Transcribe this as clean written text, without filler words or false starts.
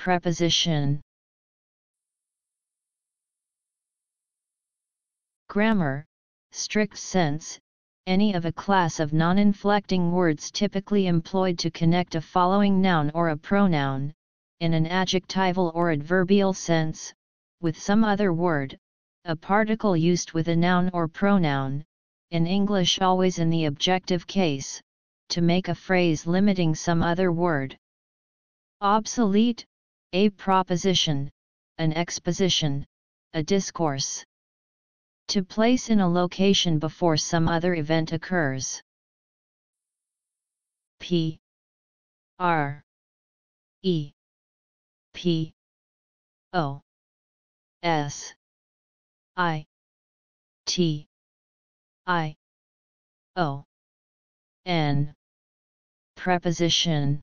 Preposition. Grammar, strict sense, any of a class of non-inflecting words typically employed to connect a following noun or a pronoun, in an adjectival or adverbial sense, with some other word, a particle used with a noun or pronoun, in English always in the objective case, to make a phrase limiting some other word. Obsolete, a proposition, an exposition, a discourse. To place in a location before some other event occurs. P R E P O S I T I O N. Preposition.